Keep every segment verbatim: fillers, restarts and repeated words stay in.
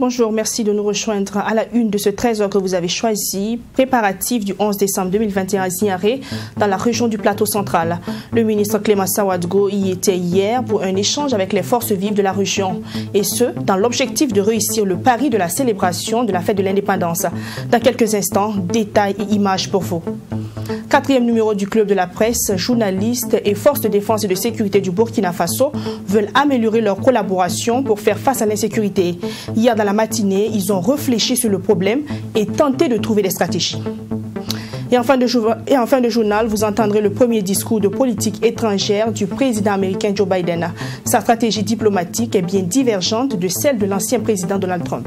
Bonjour, merci de nous rejoindre à la une de ce treize heures que vous avez choisi. Préparatif du onze décembre deux mille vingt et un à Ziaré, dans la région du Plateau central. Le ministre Clément Sawadgo y était hier pour un échange avec les forces vives de la région. Et ce, dans l'objectif de réussir le pari de la célébration de la fête de l'indépendance. Dans quelques instants, détails et images pour vous. Quatrième numéro du Club de la presse, journalistes et forces de défense et de sécurité du Burkina Faso veulent améliorer leur collaboration pour faire face à l'insécurité. Hier dans la matinée, ils ont réfléchi sur le problème et tenté de trouver des stratégies. Et en fin de, et en fin de journal, vous entendrez le premier discours de politique étrangère du président américain Joe Biden. Sa stratégie diplomatique est bien divergente de celle de l'ancien président Donald Trump.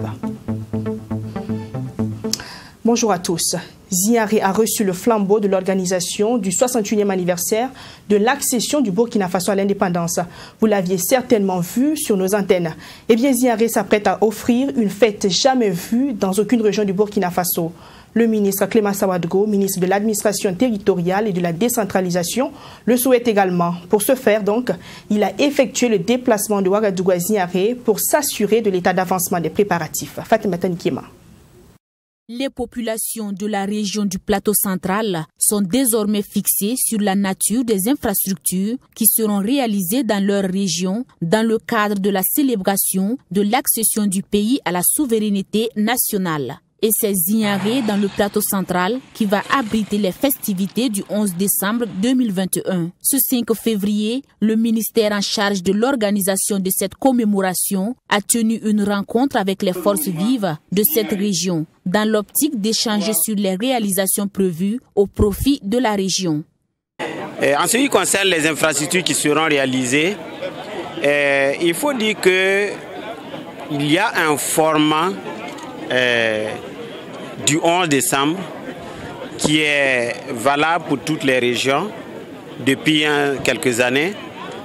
Bonjour à tous. Ziaré a reçu le flambeau de l'organisation du soixante-et-unième anniversaire de l'accession du Burkina Faso à l'indépendance. Vous l'aviez certainement vu sur nos antennes. Eh bien, Ziaré s'apprête à offrir une fête jamais vue dans aucune région du Burkina Faso. Le ministre Clément Sawadgo, ministre de l'administration territoriale et de la décentralisation, le souhaite également. Pour ce faire, donc, il a effectué le déplacement de Ouagadougou à Ziaré pour s'assurer de l'état d'avancement des préparatifs. Fatima Tankiema. Les populations de la région du Plateau central sont désormais fixées sur la nature des infrastructures qui seront réalisées dans leur région dans le cadre de la célébration de l'accession du pays à la souveraineté nationale. Et c'est Ziaré dans le Plateau central qui va abriter les festivités du onze décembre deux mille vingt et un. Ce cinq février, le ministère en charge de l'organisation de cette commémoration a tenu une rencontre avec les forces vives de cette région, dans l'optique d'échanger sur les réalisations prévues au profit de la région. Et en ce qui concerne les infrastructures qui seront réalisées, euh, il faut dire qu'il y a un format euh, du onze décembre qui est valable pour toutes les régions depuis hein, quelques années,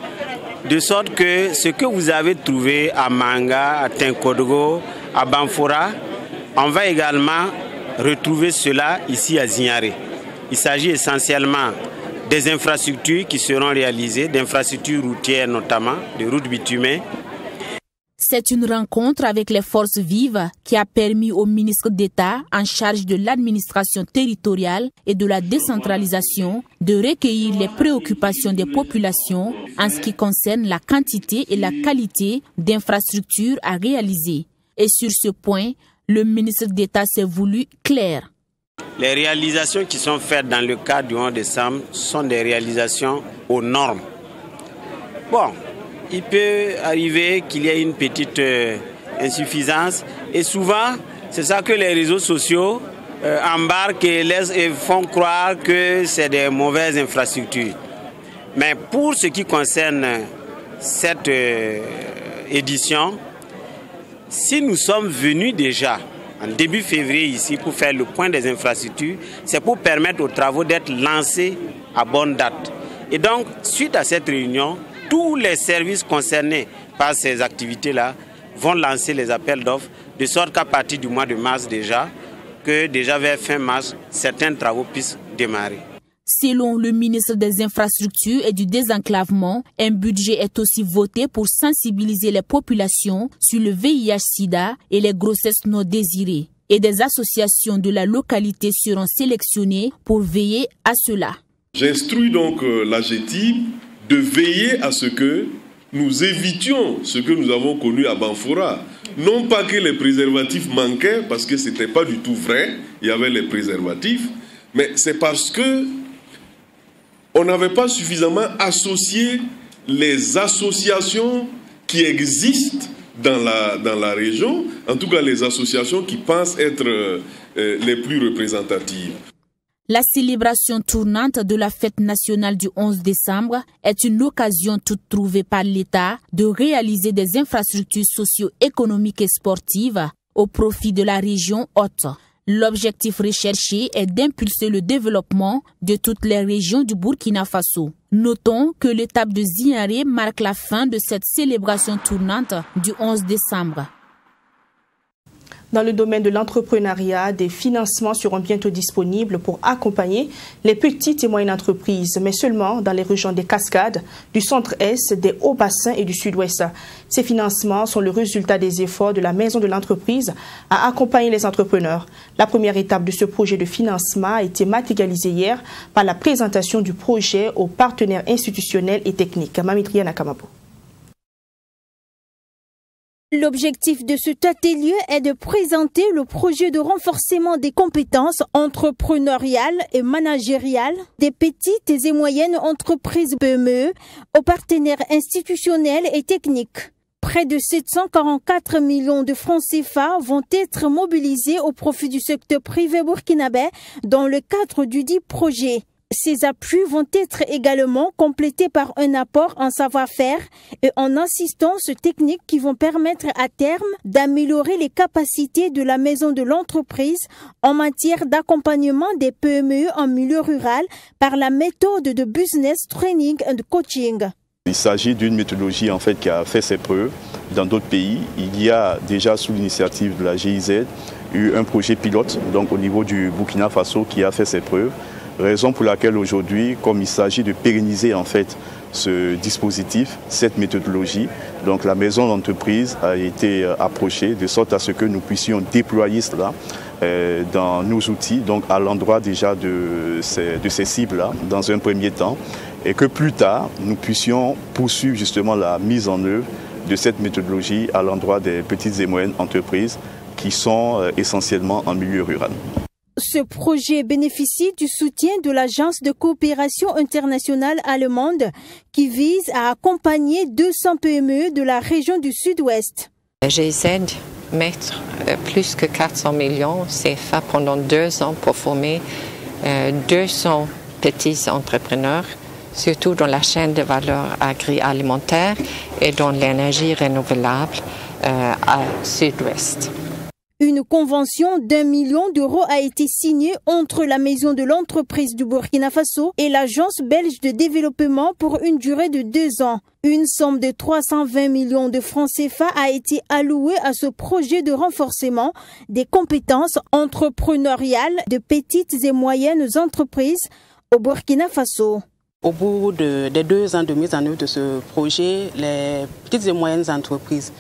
de sorte que ce que vous avez trouvé à Manga, à Tinkodogo, à Banfora, on va également retrouver cela ici à Ziaré. Il s'agit essentiellement des infrastructures qui seront réalisées, d'infrastructures routières notamment, de routes bitumées. C'est une rencontre avec les forces vives qui a permis au ministre d'État en charge de l'administration territoriale et de la décentralisation de recueillir les préoccupations des populations en ce qui concerne la quantité et la qualité d'infrastructures à réaliser. Et sur ce point, le ministre d'État s'est voulu clair. Les réalisations qui sont faites dans le cadre du onze décembre sont des réalisations aux normes. Bon. Il peut arriver qu'il y ait une petite euh, insuffisance et souvent c'est ça que les réseaux sociaux euh, embarquent et, laissent, et font croire que c'est des mauvaises infrastructures. Mais pour ce qui concerne cette euh, édition, si nous sommes venus déjà en début février ici pour faire le point des infrastructures, c'est pour permettre aux travaux d'être lancés à bonne date. Et donc, suite à cette réunion, tous les services concernés par ces activités-là vont lancer les appels d'offres, de sorte qu'à partir du mois de mars déjà, que déjà vers fin mars, certains travaux puissent démarrer. Selon le ministre des Infrastructures et du Désenclavement, un budget est aussi voté pour sensibiliser les populations sur le V I H sida et les grossesses non désirées. Et des associations de la localité seront sélectionnées pour veiller à cela. J'instruis donc euh, l'A G T I de veiller à ce que nous évitions ce que nous avons connu à Banfora. Non pas que les préservatifs manquaient, parce que ce n'était pas du tout vrai, il y avait les préservatifs, mais c'est parce que on n'avait pas suffisamment associé les associations qui existent dans la, dans la région, en tout cas les associations qui pensent être euh, les plus représentatives. La célébration tournante de la fête nationale du onze décembre est une occasion toute trouvée par l'État de réaliser des infrastructures socio-économiques et sportives au profit de la région haute. L'objectif recherché est d'impulser le développement de toutes les régions du Burkina Faso. Notons que l'étape de Ziaré marque la fin de cette célébration tournante du onze décembre. Dans le domaine de l'entrepreneuriat, des financements seront bientôt disponibles pour accompagner les petites et moyennes entreprises, mais seulement dans les régions des Cascades, du centre-est, des Hauts-Bassins et du sud-ouest. Ces financements sont le résultat des efforts de la Maison de l'entreprise à accompagner les entrepreneurs. La première étape de ce projet de financement a été matérialisée hier par la présentation du projet aux partenaires institutionnels et techniques. Mamitria Nakamabo. L'objectif de cet atelier est de présenter le projet de renforcement des compétences entrepreneuriales et managériales des petites et moyennes entreprises P M E aux partenaires institutionnels et techniques. Près de sept cent quarante-quatre millions de francs C F A vont être mobilisés au profit du secteur privé burkinabé dans le cadre du dit projet. Ces appuis vont être également complétés par un apport en savoir-faire et en assistance technique qui vont permettre à terme d'améliorer les capacités de la maison de l'entreprise en matière d'accompagnement des P M E en milieu rural par la méthode de Business Training and Coaching. Il s'agit d'une méthodologie en fait qui a fait ses preuves dans d'autres pays. Il y a déjà sous l'initiative de la G I Z eu un projet pilote donc au niveau du Burkina Faso qui a fait ses preuves. Raison pour laquelle aujourd'hui, comme il s'agit de pérenniser en fait ce dispositif, cette méthodologie, donc la maison d'entreprise a été approchée de sorte à ce que nous puissions déployer cela euh, dans nos outils, donc à l'endroit déjà de ces, de ces cibles-là, dans un premier temps, et que plus tard, nous puissions poursuivre justement la mise en œuvre de cette méthodologie à l'endroit des petites et moyennes entreprises qui sont euh, essentiellement en milieu rural. Ce projet bénéficie du soutien de l'Agence de coopération internationale allemande qui vise à accompagner deux cents P M E de la région du Sud-Ouest. La G I Z met plus que quatre cents millions C F A pendant deux ans pour former deux cents petits entrepreneurs, surtout dans la chaîne de valeur agroalimentaire et dans l'énergie renouvelable euh, à Sud-Ouest. Une convention d'un million d'euros a été signée entre la maison de l'entreprise du Burkina Faso et l'agence belge de développement pour une durée de deux ans. Une somme de trois cent vingt millions de francs C F A a été allouée à ce projet de renforcement des compétences entrepreneuriales de petites et moyennes entreprises au Burkina Faso. Au bout de, de deux ans de mise en œuvre de ce projet, les petites et moyennes entreprises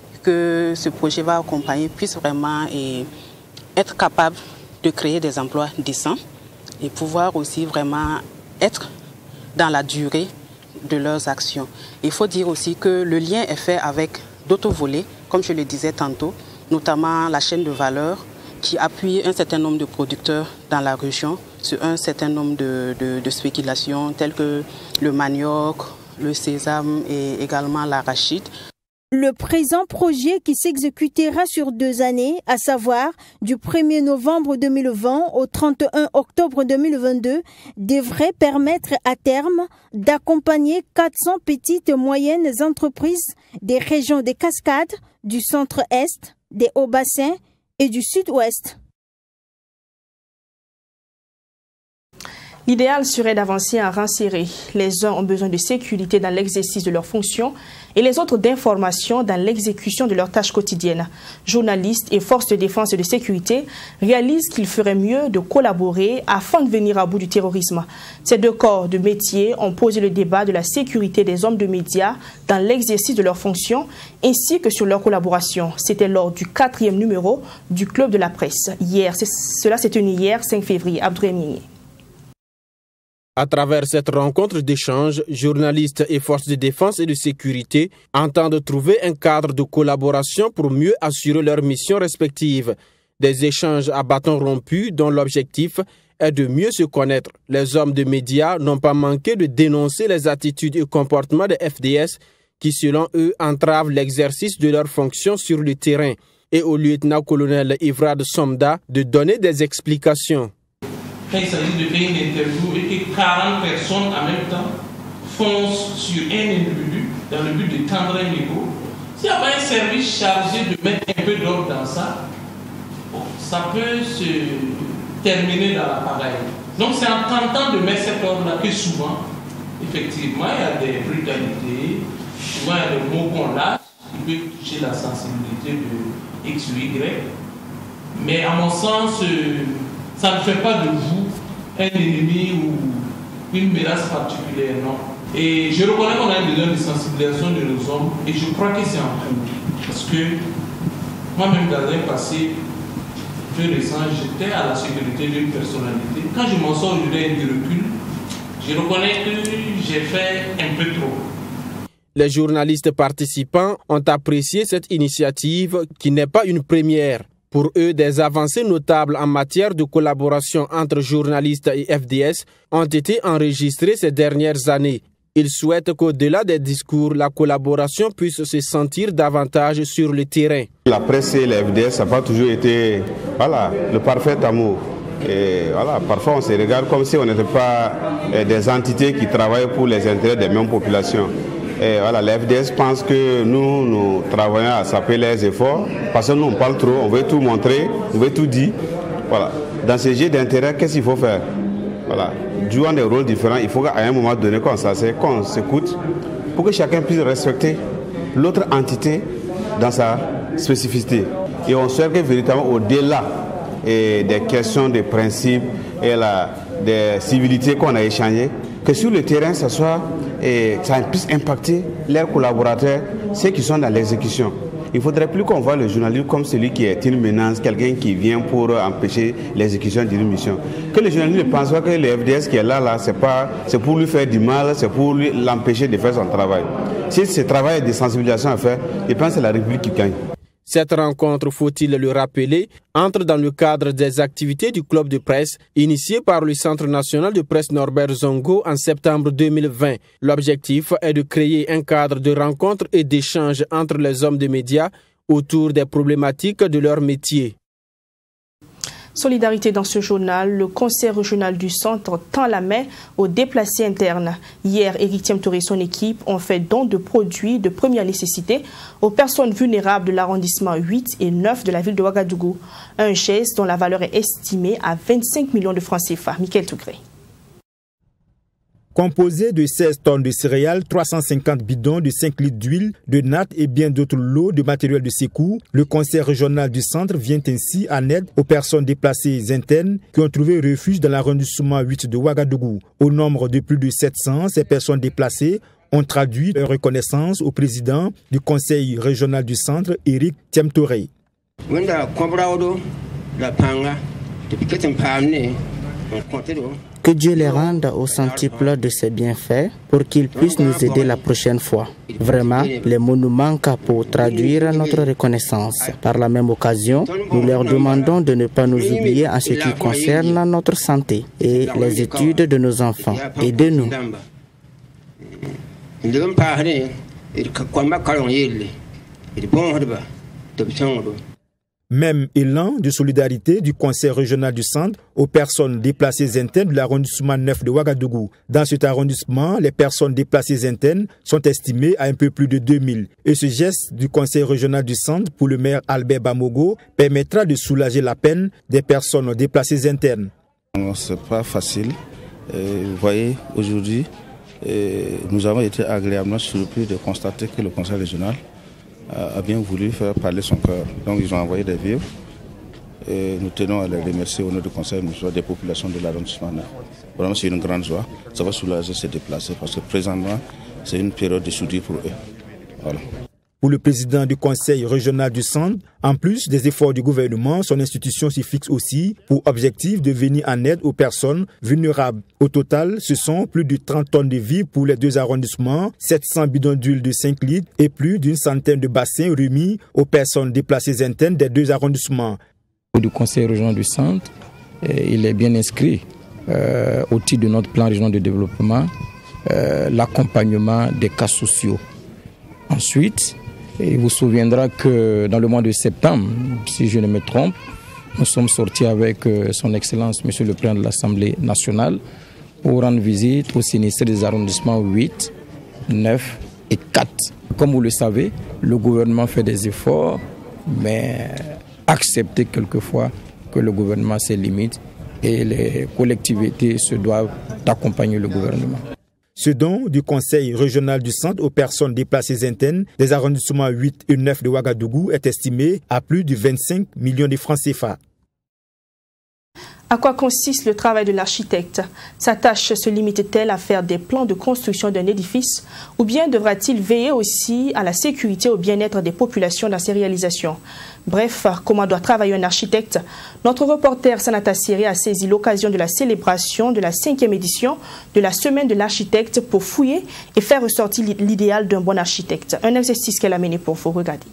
que ce projet va accompagner puissent vraiment et être capables de créer des emplois décents et pouvoir aussi vraiment être dans la durée de leurs actions. Il faut dire aussi que le lien est fait avec d'autres volets, comme je le disais tantôt, notamment la chaîne de valeur qui appuie un certain nombre de producteurs dans la région sur un certain nombre de, de, de spéculations telles que le manioc, le sésame et également l'arachide. Le présent projet qui s'exécutera sur deux années, à savoir du premier novembre deux mille vingt au trente et un octobre deux mille vingt-deux, devrait permettre à terme d'accompagner quatre cents petites et moyennes entreprises des régions des Cascades, du centre-est, des Hauts-Bassins et du sud-ouest. L'idéal serait d'avancer en rang serré. Les uns ont besoin de sécurité dans l'exercice de leurs fonctions et les autres d'informations dans l'exécution de leurs tâches quotidiennes. Journalistes et forces de défense et de sécurité réalisent qu'il ferait mieux de collaborer afin de venir à bout du terrorisme. Ces deux corps de métier ont posé le débat de la sécurité des hommes de médias dans l'exercice de leurs fonctions ainsi que sur leur collaboration. C'était lors du quatrième numéro du Club de la presse. Hier, cela s'est tenu hier, cinq février. Abdourahmane. À travers cette rencontre d'échange, journalistes et forces de défense et de sécurité entendent trouver un cadre de collaboration pour mieux assurer leurs missions respectives. Des échanges à bâtons rompus dont l'objectif est de mieux se connaître. Les hommes de médias n'ont pas manqué de dénoncer les attitudes et comportements des F D S qui, selon eux, entravent l'exercice de leurs fonctions sur le terrain. Et au lieutenant-colonel Ivrad Somda de donner des explications. Quand il s'agit de faire une interview et que quarante personnes en même temps foncent sur un individu dans le but de tendre un micro, s'il n'y a pas un service chargé de mettre un peu d'ordre dans ça, bon, ça peut se terminer dans l'appareil. Donc c'est en tentant de mettre cet ordre-là que souvent, effectivement, il y a des brutalités, souvent il y a des mots qu'on lâche, qui peuvent toucher la sensibilité de X ou Y. Mais à mon sens, ça ne fait pas de vous un ennemi ou une menace particulière, non. Et je reconnais qu'on a besoin de sensibilisation de nos hommes et je crois que c'est en cours. Parce que moi-même, dans un passé plus récent, j'étais à la sécurité d'une personnalité. Quand je m'en sors aujourd'hui avec du recul, je reconnais que j'ai fait un peu trop. Les journalistes participants ont apprécié cette initiative qui n'est pas une première. Pour eux, des avancées notables en matière de collaboration entre journalistes et F D S ont été enregistrées ces dernières années. Ils souhaitent qu'au-delà des discours, la collaboration puisse se sentir davantage sur le terrain. La presse et les F D S, ça n'a pas toujours été voilà, le parfait amour. Et voilà, parfois on se regarde comme si on n'était pas des entités qui travaillent pour les intérêts des mêmes populations. Et voilà, les F D S pensent que nous, nous travaillons à saper les efforts parce que nous on parle trop, on veut tout montrer, on veut tout dire. Voilà. Dans ces jeux d'intérêt, qu'est-ce qu'il faut faire? Voilà. Jouant des rôles différents, il faut qu'à un moment donné qu'on s'assied, qu'on s'écoute pour que chacun puisse respecter l'autre entité dans sa spécificité. Et on souhaite que véritablement au-delà des questions, des principes et la, des civilités qu'on a échangées, que sur le terrain, ça, soit, et ça puisse impacter leurs collaborateurs, ceux qui sont dans l'exécution. Il ne faudrait plus qu'on voit le journaliste comme celui qui est une menace, quelqu'un qui vient pour empêcher l'exécution d'une mission. Que le journaliste ne pense pas que le F D S qui est là, là c'est pas, c'est pour lui faire du mal, c'est pour l'empêcher de faire son travail. Si ce travail de sensibilisation à faire, je pense que c'est la République qui gagne. Cette rencontre, faut-il le rappeler, entre dans le cadre des activités du club de presse initié par le Centre national de presse Norbert Zongo en septembre deux mille vingt. L'objectif est de créer un cadre de rencontre et d'échange entre les hommes de médias autour des problématiques de leur métier. Solidarité dans ce journal, le conseil régional du centre tend la main aux déplacés internes. Hier, Éric Thiam-Touré et son équipe ont fait don de produits de première nécessité aux personnes vulnérables de l'arrondissement huit et neuf de la ville de Ouagadougou. Un geste dont la valeur est estimée à vingt-cinq millions de francs C F A. Michael Tougré. Composé de seize tonnes de céréales, trois cent cinquante bidons de cinq litres d'huile, de nattes et bien d'autres lots de matériel de secours, le conseil régional du centre vient ainsi en aide aux personnes déplacées internes qui ont trouvé refuge dans l'arrondissement huit de Ouagadougou. Au nombre de plus de sept cents, ces personnes déplacées ont traduit leur reconnaissance au président du conseil régional du centre, Éric Thiam-Touré. Que Dieu les rende au centuple de ses bienfaits pour qu'ils puissent nous aider la prochaine fois. Vraiment, les mots nous manquent pour traduire notre reconnaissance. Par la même occasion, nous leur demandons de ne pas nous oublier en ce qui concerne notre santé et les études de nos enfants. Aidez-nous. Même élan de solidarité du conseil régional du centre aux personnes déplacées internes de l'arrondissement neuf de Ouagadougou. Dans cet arrondissement, les personnes déplacées internes sont estimées à un peu plus de deux mille. Et ce geste du conseil régional du centre pour le maire Albert Bamogo permettra de soulager la peine des personnes déplacées internes. C'est pas facile. Et vous voyez, aujourd'hui, nous avons été agréablement surpris de constater que le conseil régional a bien voulu faire parler son cœur. Donc ils ont envoyé des vivres et nous tenons à les remercier au nom du conseil des populations de l'arrondissement. Vraiment c'est une grande joie. Ça va soulager ces déplacés parce que présentement c'est une période de soudure pour eux. Voilà. Pour le président du conseil régional du centre, en plus des efforts du gouvernement, son institution s'y fixe aussi pour objectif de venir en aide aux personnes vulnérables. Au total, ce sont plus de trente tonnes de vivres pour les deux arrondissements, sept cents bidons d'huile de cinq litres et plus d'une centaine de bassins remis aux personnes déplacées internes des deux arrondissements. Du conseil régional du centre, il est bien inscrit euh, au titre de notre plan régional de développement, euh, l'accompagnement des cas sociaux. Ensuite, il vous souviendra que dans le mois de septembre, si je ne me trompe, nous sommes sortis avec son Excellence, Monsieur le Président de l'Assemblée nationale, pour rendre visite aux sinistrés des arrondissements huit, neuf et quatre. Comme vous le savez, le gouvernement fait des efforts, mais acceptez quelquefois que le gouvernement a ses limites et les collectivités se doivent d'accompagner le gouvernement. Ce don du Conseil régional du centre aux personnes déplacées internes des arrondissements huit et neuf de Ouagadougou est estimé à plus de vingt-cinq millions de francs C F A. À quoi consiste le travail de l'architecte? Sa tâche se limite-t-elle à faire des plans de construction d'un édifice ou bien devra-t-il veiller aussi à la sécurité et au bien-être des populations dans ses réalisations? Bref, comment doit travailler un architecte? Notre reporter Sanata Siri a saisi l'occasion de la célébration de la cinquième édition de la Semaine de l'architecte pour fouiller et faire ressortir l'idéal d'un bon architecte. Un exercice qu'elle a mené pour vous regarder.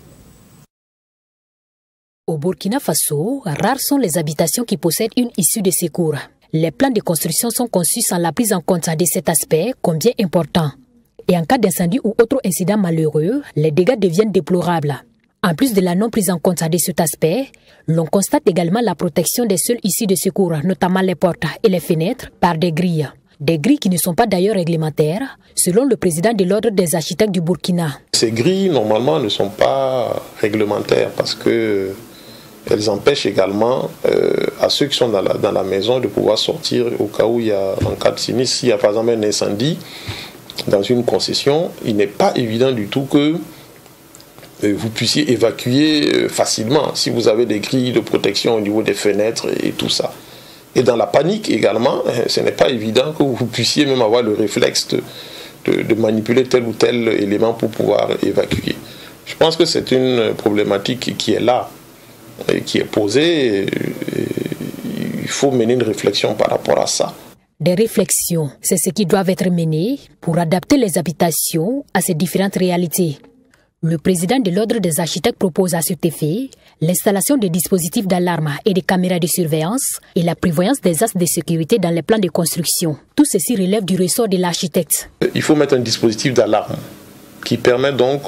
Au Burkina Faso, rares sont les habitations qui possèdent une issue de secours. Les plans de construction sont conçus sans la prise en compte de cet aspect, combien important. Et en cas d'incendie ou autre incident malheureux, les dégâts deviennent déplorables. En plus de la non prise en compte de cet aspect, l'on constate également la protection des seules issues de secours, notamment les portes et les fenêtres, par des grilles. Des grilles qui ne sont pas d'ailleurs réglementaires, selon le président de l'Ordre des architectes du Burkina. Ces grilles, normalement, ne sont pas réglementaires parce que elles empêchent également euh, à ceux qui sont dans la, dans la maison de pouvoir sortir au cas où il y a, en cas de sinistre, s'il y a par exemple un incendie dans une concession, il n'est pas évident du tout que euh, vous puissiez évacuer euh, facilement si vous avez des grilles de protection au niveau des fenêtres et, et tout ça. Et dans la panique également, euh, ce n'est pas évident que vous puissiez même avoir le réflexe de, de, de manipuler tel ou tel élément pour pouvoir évacuer. Je pense que c'est une problématique qui est là, qui est posée. Il faut mener une réflexion par rapport à ça. Des réflexions, c'est ce qui doivent être menées pour adapter les habitations à ces différentes réalités. Le président de l'Ordre des architectes propose à cet effet l'installation de dispositifs d'alarme et de caméras de surveillance et la prévoyance des axes de sécurité dans les plans de construction. Tout ceci relève du ressort de l'architecte. Il faut mettre un dispositif d'alarme qui permet donc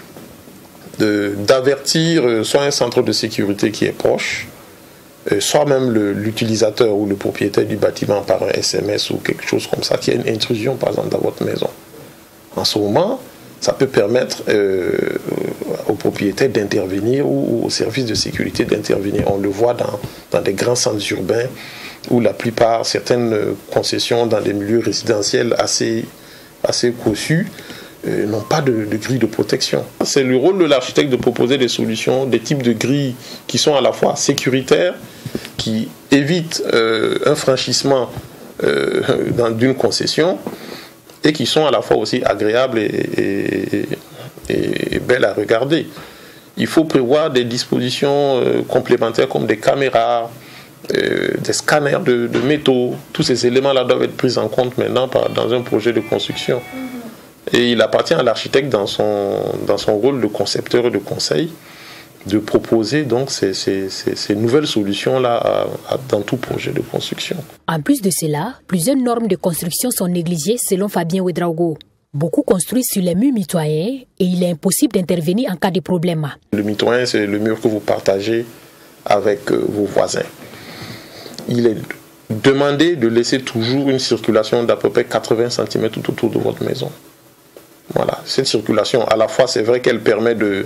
d'avertir soit un centre de sécurité qui est proche, soit même l'utilisateur ou le propriétaire du bâtiment par un S M S ou quelque chose comme ça, qui a une intrusion par exemple dans votre maison. En ce moment, ça peut permettre euh, au propriétaire d'intervenir ou au service de sécurité d'intervenir. On le voit dans, dans des grands centres urbains où la plupart, certaines concessions dans des milieux résidentiels assez, assez cossus, Euh, n'ont pas de, de grille de protection. C'est le rôle de l'architecte de proposer des solutions, des types de grilles qui sont à la fois sécuritaires, qui évitent euh, un franchissement euh, d'une concession et qui sont à la fois aussi agréables et, et, et belles à regarder. Il faut prévoir des dispositions euh, complémentaires comme des caméras, euh, des scanners de, de métaux. Tous ces éléments-là doivent être pris en compte maintenant par, dans un projet de construction. Et il appartient à l'architecte dans son, dans son rôle de concepteur et de conseil de proposer donc ces, ces, ces, ces nouvelles solutions-là dans tout projet de construction. En plus de cela, plusieurs normes de construction sont négligées selon Fabien Ouedraogo. Beaucoup construisent sur les murs mitoyens et il est impossible d'intervenir en cas de problème. Le mitoyen, c'est le mur que vous partagez avec vos voisins. Il est demandé de laisser toujours une circulation d'à peu près quatre-vingts centimètres tout autour de votre maison. Voilà, cette circulation, à la fois, c'est vrai qu'elle permet de,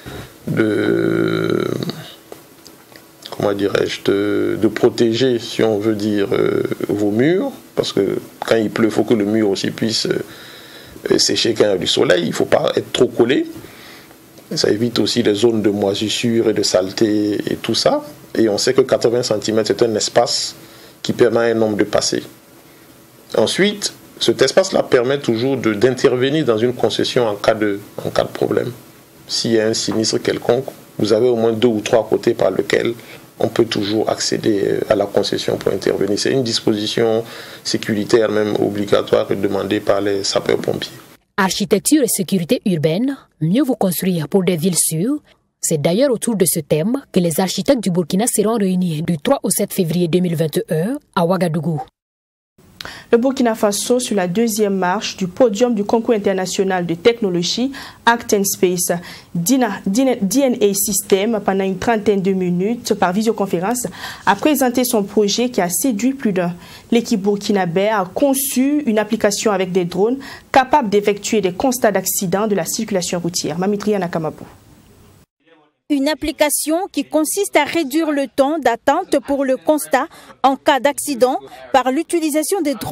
de comment dirais-je, de, de protéger, si on veut dire, euh, vos murs, parce que quand il pleut, il faut que le mur aussi puisse euh, sécher quand il y a du soleil, il ne faut pas être trop collé. Ça évite aussi les zones de moisissure et de saleté et tout ça. Et on sait que quatre-vingts centimètres, c'est un espace qui permet à un homme de passer. Ensuite, cet espace-là permet toujours d'intervenir dans une concession en cas de, en cas de problème. S'il y a un sinistre quelconque, vous avez au moins deux ou trois côtés par lesquels on peut toujours accéder à la concession pour intervenir. C'est une disposition sécuritaire même obligatoire et demandée par les sapeurs-pompiers. Architecture et sécurité urbaine, mieux vous construire pour des villes sûres. C'est d'ailleurs autour de ce thème que les architectes du Burkina seront réunis du trois au sept février deux mille vingt et un à Ouagadougou. Le Burkina Faso sur la deuxième marche du podium du concours international de technologie Act and Space D N A System pendant une trentaine de minutes par visioconférence a présenté son projet qui a séduit plus d'un. L'équipe burkinabé a conçu une application avec des drones capables d'effectuer des constats d'accidents de la circulation routière. Mamitria Nakamabou. Une application qui consiste à réduire le temps d'attente pour le constat en cas d'accident par l'utilisation des drones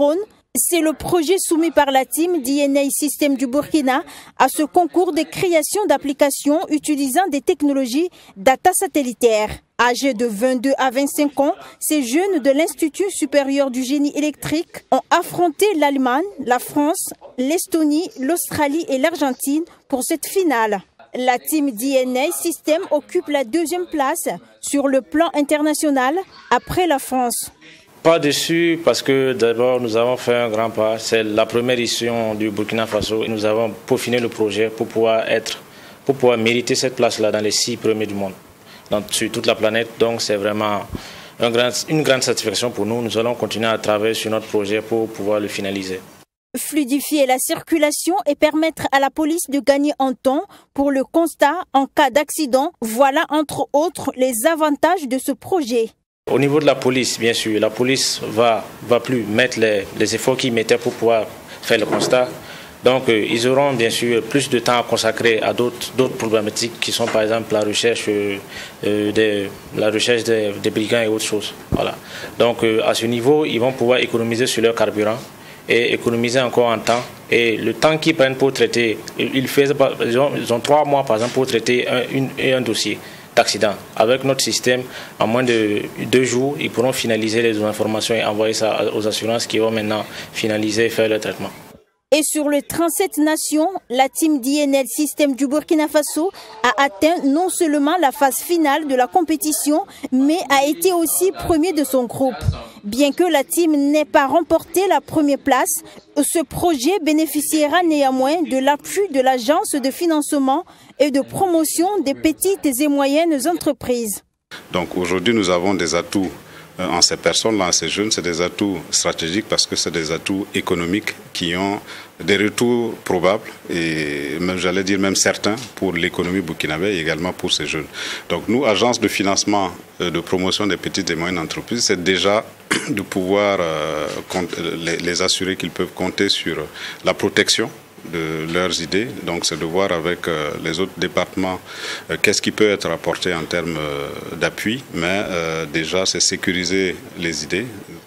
C'est le projet soumis par la team D N A System du Burkina à ce concours de création d'applications utilisant des technologies data satellitaires. Âgés de vingt-deux à vingt-cinq ans, ces jeunes de l'Institut supérieur du génie électrique ont affronté l'Allemagne, la France, l'Estonie, l'Australie et l'Argentine pour cette finale. La team D N A System occupe la deuxième place sur le plan international après la France. Pas déçu parce que d'abord nous avons fait un grand pas. C'est la première édition du Burkina Faso et nous avons peaufiné le projet pour pouvoir être, pour pouvoir mériter cette place-là dans les six premiers du monde, dans, sur toute la planète. Donc c'est vraiment un grand, une grande satisfaction pour nous. Nous allons continuer à travailler sur notre projet pour pouvoir le finaliser. Fluidifier la circulation et permettre à la police de gagner en temps pour le constat en cas d'accident. Voilà entre autres les avantages de ce projet. Au niveau de la police, bien sûr, la police va, va plus mettre les, les efforts qu'ils mettaient pour pouvoir faire le constat. Donc, euh, ils auront bien sûr plus de temps à consacrer à d'autres problématiques qui sont par exemple la recherche, euh, des, la recherche des, des brigands et autres choses. Voilà. Donc, euh, à ce niveau, ils vont pouvoir économiser sur leur carburant et économiser encore en temps. Et le temps qu'ils prennent pour traiter, ils, faisaient, ils, ont, ils ont trois mois par exemple pour traiter un, une, un dossier d'accident. Avec notre système, en moins de deux jours, ils pourront finaliser les informations et envoyer ça aux assurances qui vont maintenant finaliser et faire le traitement. Et sur le trente-sept nations, la team D N L System du Burkina Faso a atteint non seulement la phase finale de la compétition, mais a été aussi premier de son groupe. Bien que la team n'ait pas remporté la première place, ce projet bénéficiera néanmoins de l'appui de l'Agence de financement et de promotion des petites et moyennes entreprises. Donc aujourd'hui, nous avons des atouts en ces personnes-là, en ces jeunes, c'est des atouts stratégiques parce que c'est des atouts économiques qui ont des retours probables et même, j'allais dire même certains pour l'économie burkinabé et également pour ces jeunes. Donc nous, agence de financement de promotion des petites et moyennes entreprises, c'est déjà de pouvoir euh, les, les assurer qu'ils peuvent compter sur la protection de leurs idées. Donc c'est de voir avec euh, les autres départements euh, qu'est-ce qui peut être apporté en termes euh, d'appui, mais euh, déjà c'est sécuriser les idées.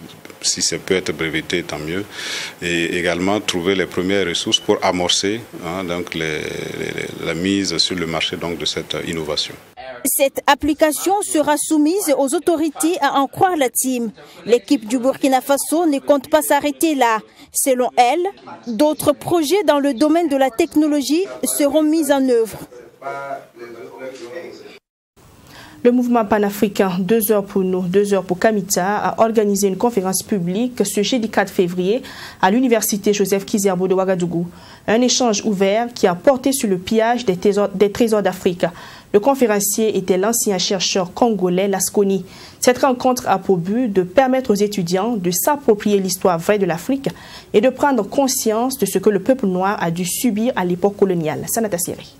Si ça peut être breveté, tant mieux. Et également trouver les premières ressources pour amorcer hein, donc les, les, la mise sur le marché donc, de cette innovation. Cette application sera soumise aux autorités à en croire la team. L'équipe du Burkina Faso ne compte pas s'arrêter là. Selon elle, d'autres projets dans le domaine de la technologie seront mis en œuvre. Le mouvement panafricain deux heures pour nous, deux heures pour Kamita a organisé une conférence publique ce jeudi quatre février à l'université Joseph Kizerbo de Ouagadougou. Un échange ouvert qui a porté sur le pillage des trésors, des trésors d'Afrique. Le conférencier était l'ancien chercheur congolais Lasconi. Cette rencontre a pour but de permettre aux étudiants de s'approprier l'histoire vraie de l'Afrique et de prendre conscience de ce que le peuple noir a dû subir à l'époque coloniale. Sanata Siri.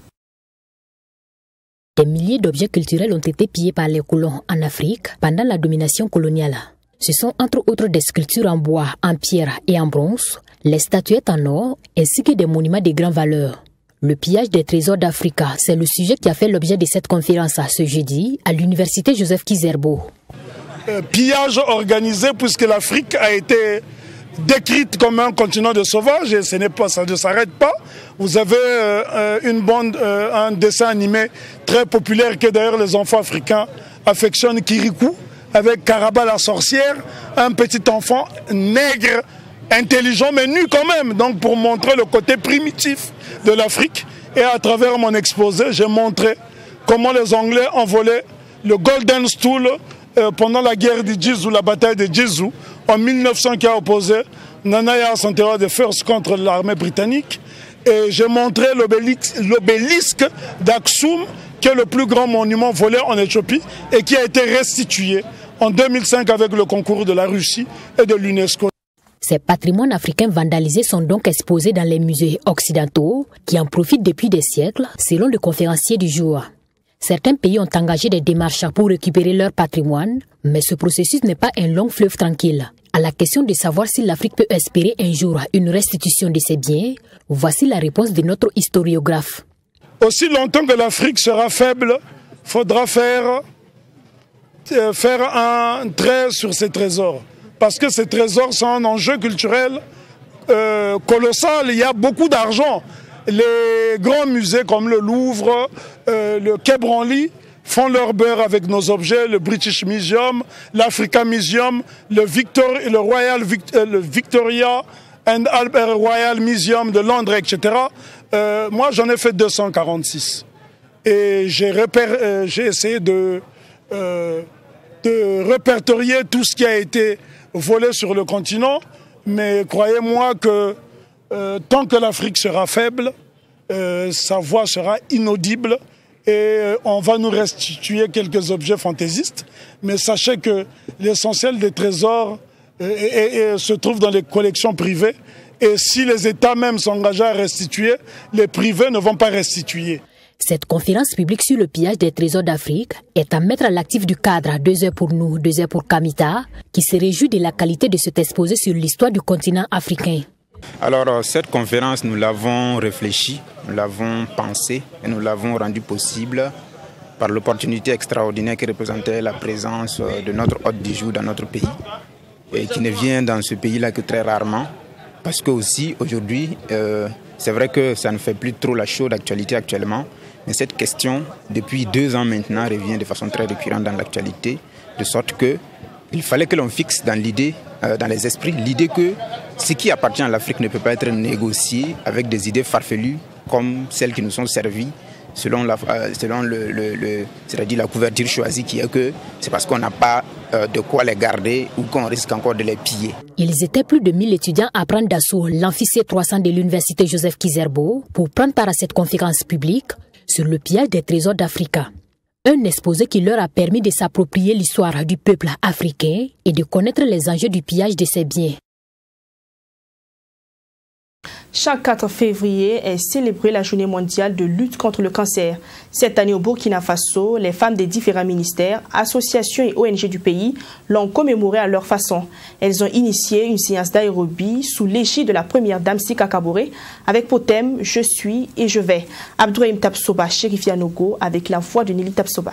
Des milliers d'objets culturels ont été pillés par les colons en Afrique pendant la domination coloniale. Ce sont entre autres des sculptures en bois, en pierre et en bronze, les statuettes en or, ainsi que des monuments de grande valeur. Le pillage des trésors d'Afrique, c'est le sujet qui a fait l'objet de cette conférence ce jeudi à l'université Joseph Kizerbo. Euh, pillage organisé puisque l'Afrique a été décrite comme un continent de sauvages et ce n'est pas, ça ne s'arrête pas. Vous avez euh, une bande, euh, un dessin animé très populaire que d'ailleurs les enfants africains affectionnent, Kirikou, avec Karaba la sorcière, un petit enfant nègre, intelligent mais nu quand même, donc pour montrer le côté primitif de l'Afrique. Et à travers mon exposé, j'ai montré comment les Anglais ont volé le Golden Stool euh, pendant la guerre de Djizou, la bataille de Djizou, en mille neuf cents qui a opposé Nana Asantewaa de First contre l'armée britannique. Et j'ai montré l'obélisque d'Aksum, qui est le plus grand monument volé en Éthiopie et qui a été restitué en deux mille cinq avec le concours de la Russie et de l'UNESCO. Ces patrimoines africains vandalisés sont donc exposés dans les musées occidentaux qui en profitent depuis des siècles, selon le conférencier du jour. Certains pays ont engagé des démarches pour récupérer leur patrimoine, mais ce processus n'est pas un long fleuve tranquille. À la question de savoir si l'Afrique peut espérer un jour une restitution de ses biens, voici la réponse de notre historiographe. Aussi longtemps que l'Afrique sera faible, il faudra faire, euh, faire un trait sur ses trésors. parce que ces trésors sont un enjeu culturel euh, colossal. Il y a beaucoup d'argent. Les grands musées comme le Louvre, euh, le Quai Branly font leur beurre avec nos objets, le British Museum, l'Africa Museum, le, Victor, le, Royal Vict, euh, le Victoria and Albert Royal Museum de Londres, et cetera. Euh, moi, j'en ai fait deux cent quarante-six. Et j'ai euh, essayé de, euh, de répertorier tout ce qui a été volé sur le continent. Mais croyez-moi que euh, tant que l'Afrique sera faible, euh, sa voix sera inaudible et euh, on va nous restituer quelques objets fantaisistes. Mais sachez que l'essentiel des trésors euh, et, et, et se trouve dans les collections privées. Et si les États même s'engagent à restituer, les privés ne vont pas restituer. Cette conférence publique sur le pillage des trésors d'Afrique est à mettre à l'actif du cadre Deux heures pour nous, deux heures pour Kamita, qui se réjouit de la qualité de cet exposé sur l'histoire du continent africain. Alors, cette conférence, nous l'avons réfléchie, nous l'avons pensée et nous l'avons rendue possible par l'opportunité extraordinaire qui représentait la présence de notre hôte du jour dans notre pays et qui ne vient dans ce pays-là que très rarement. Parce que aussi, aujourd'hui, euh, c'est vrai que ça ne fait plus trop la chaude actualité actuellement, mais cette question, depuis deux ans maintenant, revient de façon très récurrente dans l'actualité, de sorte qu'il fallait que l'on fixe dans l'idée, euh, dans les esprits, l'idée que ce qui appartient à l'Afrique ne peut pas être négocié avec des idées farfelues comme celles qui nous sont servies selon la, euh, selon le, le, le c'est-à-dire la couverture choisie qui est que c'est parce qu'on n'a pas euh, de quoi les garder ou qu'on risque encore de les piller. Ils étaient plus de mille étudiants à prendre d'assaut l'amphi C trois cents de l'université Joseph Kizerbo pour prendre part à cette conférence publique sur le pillage des trésors d'Afrique. Un exposé qui leur a permis de s'approprier l'histoire du peuple africain et de connaître les enjeux du pillage de ses biens. Chaque quatre février est célébrée la journée mondiale de lutte contre le cancer. Cette année au Burkina Faso, les femmes des différents ministères, associations et O N G du pays l'ont commémoré à leur façon. Elles ont initié une séance d'aérobie sous l'égide de la première dame Sika Kaboré avec pour thème « Je suis et je vais ». Abdourahim Tapsoba, Chérifia Nogo, avec la voix de Nelly Tapsoba.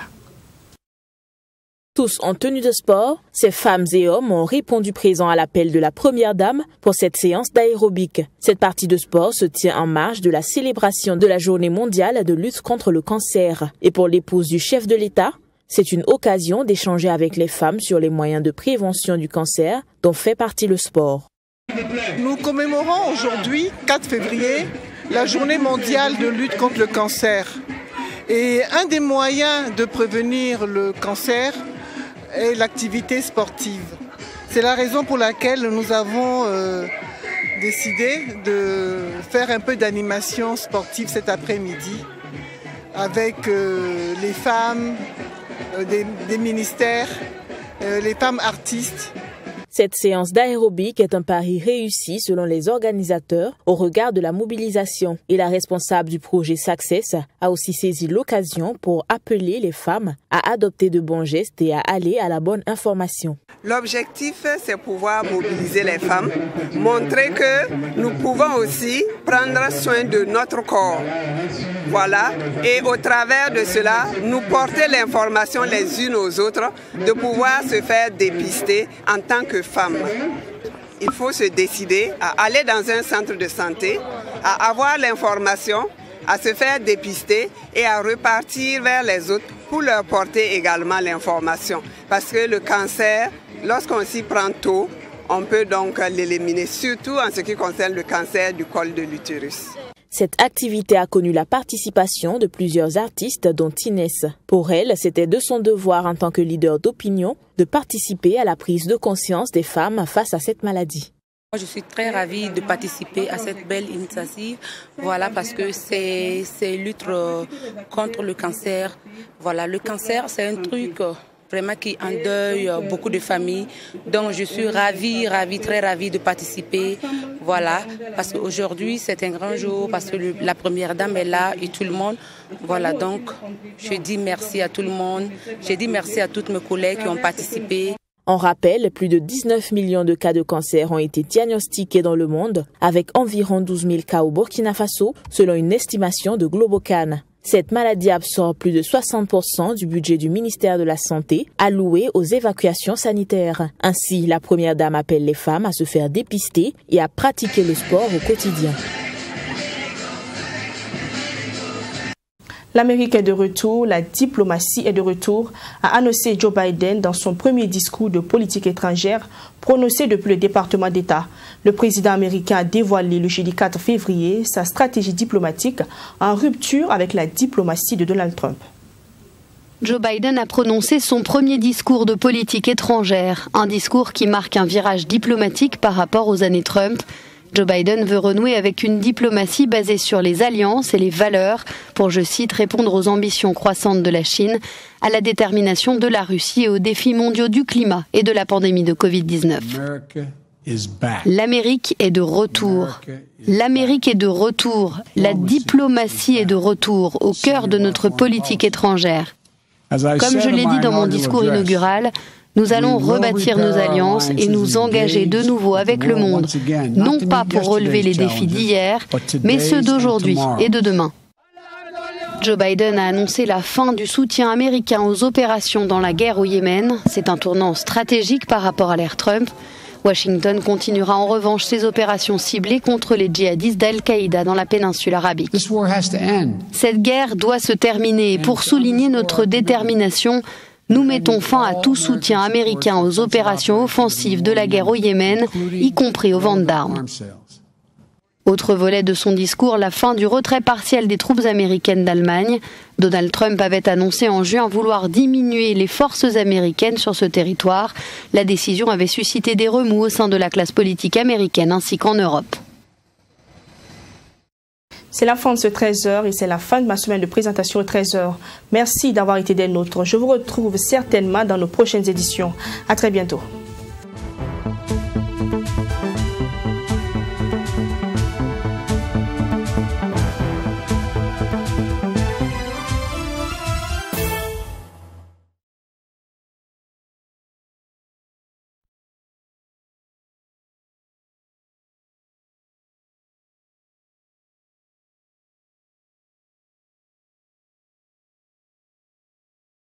Tous en tenue de sport, ces femmes et hommes ont répondu présent à l'appel de la première dame pour cette séance d'aérobic. Cette partie de sport se tient en marge de la célébration de la journée mondiale de lutte contre le cancer. Et pour l'épouse du chef de l'État, c'est une occasion d'échanger avec les femmes sur les moyens de prévention du cancer dont fait partie le sport. Nous commémorons aujourd'hui, quatre février, la journée mondiale de lutte contre le cancer. Et un des moyens de prévenir le cancer est l'activité sportive. C'est la raison pour laquelle nous avons euh, décidé de faire un peu d'animation sportive cet après-midi avec euh, les femmes euh, des, des ministères, euh, les femmes artistes. Cette séance d'aérobic est un pari réussi selon les organisateurs au regard de la mobilisation. Et la responsable du projet Success a aussi saisi l'occasion pour appeler les femmes à adopter de bons gestes et à aller à la bonne information. L'objectif, c'est pouvoir mobiliser les femmes, montrer que nous pouvons aussi prendre soin de notre corps. Voilà, et au travers de cela, nous porter l'information les unes aux autres, de pouvoir se faire dépister en tant que femme. Il faut se décider à aller dans un centre de santé, à avoir l'information, à se faire dépister et à repartir vers les autres pour leur porter également l'information. Parce que le cancer, lorsqu'on s'y prend tôt, on peut donc l'éliminer, surtout en ce qui concerne le cancer du col de l'utérus. Cette activité a connu la participation de plusieurs artistes, dont Inès. Pour elle, c'était de son devoir en tant que leader d'opinion de participer à la prise de conscience des femmes face à cette maladie. Moi, je suis très ravie de participer à cette belle initiative, voilà, parce que c'est c'est lutte contre le cancer. Voilà, le cancer, c'est un truc vraiment qui endeuille beaucoup de familles. Donc, je suis ravie, ravie, très ravie de participer. Voilà, parce qu'aujourd'hui, c'est un grand jour, parce que le, la première dame est là et tout le monde. Voilà, donc, je dis merci à tout le monde. Je dis merci à toutes mes collègues qui ont participé. On rappelle, plus de dix-neuf millions de cas de cancer ont été diagnostiqués dans le monde, avec environ douze mille cas au Burkina Faso, selon une estimation de Globocan. Cette maladie absorbe plus de soixante pour cent du budget du ministère de la Santé alloué aux évacuations sanitaires. Ainsi, la première dame appelle les femmes à se faire dépister et à pratiquer le sport au quotidien. L'Amérique est de retour, la diplomatie est de retour, a annoncé Joe Biden dans son premier discours de politique étrangère prononcé depuis le département d'État. Le président américain a dévoilé le jeudi quatre février sa stratégie diplomatique en rupture avec la diplomatie de Donald Trump. Joe Biden a prononcé son premier discours de politique étrangère, un discours qui marque un virage diplomatique par rapport aux années Trump. Joe Biden veut renouer avec une diplomatie basée sur les alliances et les valeurs pour, je cite, répondre aux ambitions croissantes de la Chine, à la détermination de la Russie et aux défis mondiaux du climat et de la pandémie de Covid dix-neuf. L'Amérique est de retour. L'Amérique est de retour. La diplomatie est de retour au cœur de notre politique étrangère. Comme je l'ai dit dans mon discours inaugural, nous allons rebâtir nos alliances et nous engager de nouveau avec le monde, non pas pour relever les défis d'hier, mais ceux d'aujourd'hui et de demain. Joe Biden a annoncé la fin du soutien américain aux opérations dans la guerre au Yémen. C'est un tournant stratégique par rapport à l'ère Trump. Washington continuera en revanche ses opérations ciblées contre les djihadistes d'Al-Qaïda dans la péninsule arabique. Cette guerre doit se terminer et pour souligner notre détermination, nous mettons fin à tout soutien américain aux opérations offensives de la guerre au Yémen, y compris aux ventes d'armes. Autre volet de son discours, la fin du retrait partiel des troupes américaines d'Allemagne. Donald Trump avait annoncé en juin vouloir diminuer les forces américaines sur ce territoire. La décision avait suscité des remous au sein de la classe politique américaine ainsi qu'en Europe. C'est la fin de ce treize heures et c'est la fin de ma semaine de présentation au treize heures. Merci d'avoir été des nôtres. Je vous retrouve certainement dans nos prochaines éditions. À très bientôt.